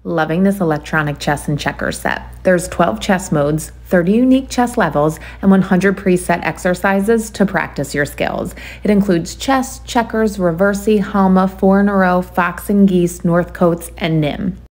Loving this electronic chess and checkers set. There's 12 chess modes, 30 unique chess levels, and 100 preset exercises to practice your skills. It includes chess, checkers, reversi, halma, four in a row, fox and geese, northcotes, and nim.